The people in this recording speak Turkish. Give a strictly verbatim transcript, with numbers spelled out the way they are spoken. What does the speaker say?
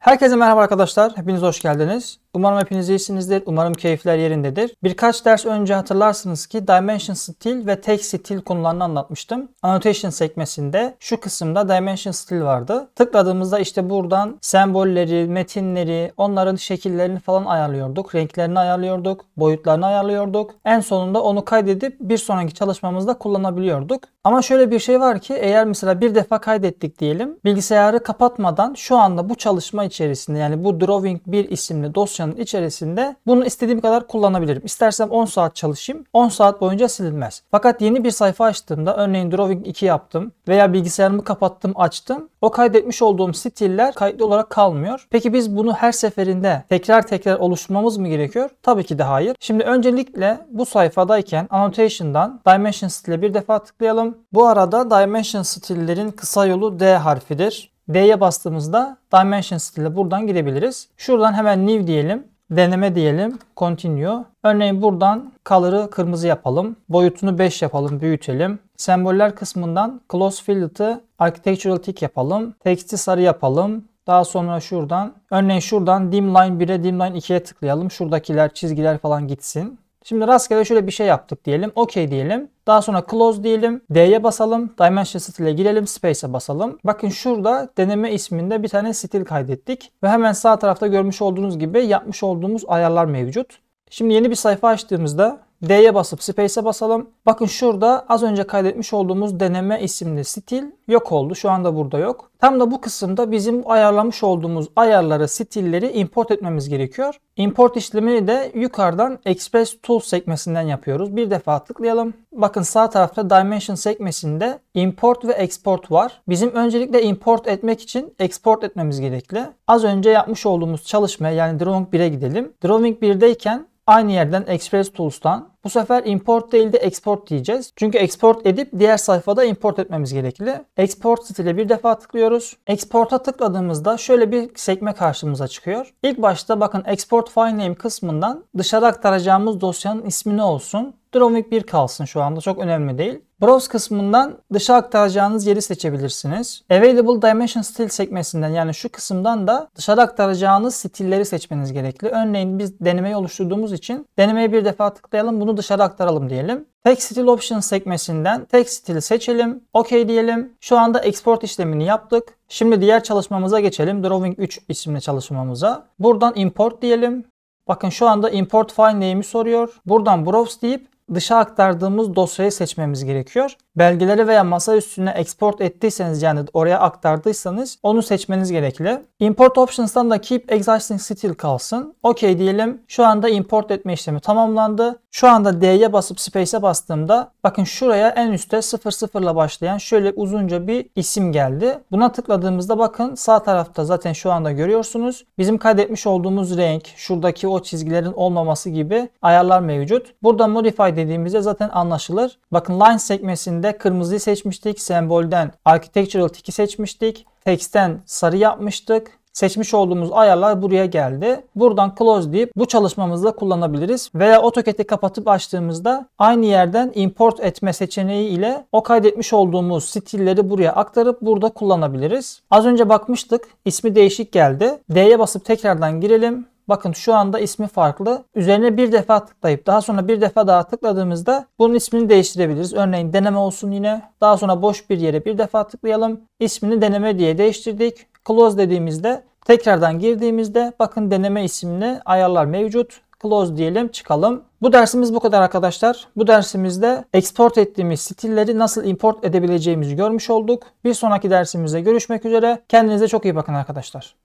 Herkese merhaba arkadaşlar. Hepiniz hoş geldiniz. Umarım hepiniz iyisinizdir. Umarım keyifler yerindedir. Birkaç ders önce hatırlarsınız ki Dimension Style ve Text Style konularını anlatmıştım. Annotation sekmesinde şu kısımda Dimension Style vardı. Tıkladığımızda işte buradan sembolleri, metinleri, onların şekillerini falan ayarlıyorduk. Renklerini ayarlıyorduk. Boyutlarını ayarlıyorduk. En sonunda onu kaydedip bir sonraki çalışmamızda kullanabiliyorduk. Ama şöyle bir şey var ki eğer mesela bir defa kaydettik diyelim. Bilgisayarı kapatmadan şu anda bu çalışma içerisinde yani bu Drawing bir isimli dosyanın içerisinde bunu istediğim kadar kullanabilirim. İstersem on saat çalışayım. on saat boyunca silinmez. Fakat yeni bir sayfa açtığımda örneğin Drawing iki yaptım veya bilgisayarımı kapattım açtım. O kaydetmiş olduğum stiller kayıtlı olarak kalmıyor. Peki biz bunu her seferinde tekrar tekrar oluşturmamız mı gerekiyor? Tabii ki de hayır. Şimdi öncelikle bu sayfadayken Annotation'dan Dimension Style'e bir defa tıklayalım. Bu arada Dimension Style'lerin kısa yolu D harfidir. D'ye bastığımızda Dimension Style'e buradan gidebiliriz. Şuradan hemen New diyelim. Deneme diyelim. Continue. Örneğin buradan color'ı kırmızı yapalım. Boyutunu beş yapalım. Büyütelim. Semboller kısmından Close Fillet'ı Architectural Tick yapalım. Text'i sarı yapalım. Daha sonra şuradan örneğin şuradan Dimline bire Dimline ikiye tıklayalım. Şuradakiler çizgiler falan gitsin. Şimdi rastgele şöyle bir şey yaptık diyelim. OK diyelim. Daha sonra Close diyelim. D'ye basalım. Dimension Style'e girelim. Space'e basalım. Bakın şurada deneme isminde bir tane stil kaydettik. Ve hemen sağ tarafta görmüş olduğunuz gibi yapmış olduğumuz ayarlar mevcut. Şimdi yeni bir sayfa açtığımızda D'ye basıp Space'e basalım. Bakın şurada az önce kaydetmiş olduğumuz deneme isimli stil yok oldu. Şu anda burada yok. Tam da bu kısımda bizim ayarlamış olduğumuz ayarları, stilleri import etmemiz gerekiyor. Import işlemini de yukarıdan Express Tools sekmesinden yapıyoruz. Bir defa tıklayalım. Bakın sağ tarafta Dimension sekmesinde Import ve Export var. Bizim öncelikle import etmek için export etmemiz gerekli. Az önce yapmış olduğumuz çalışmaya yani Drawing bire gidelim. Drawing birdeyken aynı yerden Express Tools'tan bu sefer import değil de export diyeceğiz. Çünkü export edip diğer sayfada import etmemiz gerekli. Export stile bir defa tıklıyoruz. Export'a tıkladığımızda şöyle bir sekme karşımıza çıkıyor. İlk başta bakın Export File Name kısmından dışarı aktaracağımız dosyanın ismi ne olsun? Drawing bir kalsın şu anda, çok önemli değil. Browse kısmından dışa aktaracağınız yeri seçebilirsiniz. Available Dimension Style sekmesinden yani şu kısımdan da dışarı aktaracağınız stilleri seçmeniz gerekli. Örneğin biz denemeyi oluşturduğumuz için denemeye bir defa tıklayalım, bunu dışarı aktaralım diyelim. Text Style Options sekmesinden Text Style seçelim. OK diyelim. Şu anda export işlemini yaptık. Şimdi diğer çalışmamıza geçelim. Drawing üç isimli çalışmamıza. Buradan import diyelim. Bakın şu anda import file name'i soruyor. Buradan browse deyip dışa aktardığımız dosyayı seçmemiz gerekiyor. Belgeleri veya masa üstüne export ettiyseniz yani oraya aktardıysanız onu seçmeniz gerekli. Import Options'tan da Keep Existing Style kalsın. OK diyelim. Şu anda import etme işlemi tamamlandı. Şu anda D'ye basıp Space'e bastığımda bakın şuraya en üstte sıfır sıfır ile başlayan şöyle uzunca bir isim geldi. Buna tıkladığımızda bakın sağ tarafta zaten şu anda görüyorsunuz. Bizim kaydetmiş olduğumuz renk, şuradaki o çizgilerin olmaması gibi ayarlar mevcut. Burada Modify dediğimizde zaten anlaşılır. Bakın Line sekmesinde kırmızıyı seçmiştik. Sembolden Architectural Tick'i seçmiştik. Text'ten sarı yapmıştık. Seçmiş olduğumuz ayarlar buraya geldi. Buradan Close deyip bu çalışmamızda kullanabiliriz. Veya AutoCAD'i kapatıp açtığımızda aynı yerden import etme seçeneği ile o kaydetmiş olduğumuz stilleri buraya aktarıp burada kullanabiliriz. Az önce bakmıştık. İsmi değişik geldi. D'ye basıp tekrardan girelim. Bakın şu anda ismi farklı. Üzerine bir defa tıklayıp daha sonra bir defa daha tıkladığımızda bunun ismini değiştirebiliriz. Örneğin deneme olsun yine. Daha sonra boş bir yere bir defa tıklayalım. İsmini deneme diye değiştirdik. Close dediğimizde tekrardan girdiğimizde bakın deneme isimli ayarlar mevcut. Close diyelim, çıkalım. Bu dersimiz bu kadar arkadaşlar. Bu dersimizde export ettiğimiz stilleri nasıl import edebileceğimizi görmüş olduk. Bir sonraki dersimizde görüşmek üzere. Kendinize çok iyi bakın arkadaşlar.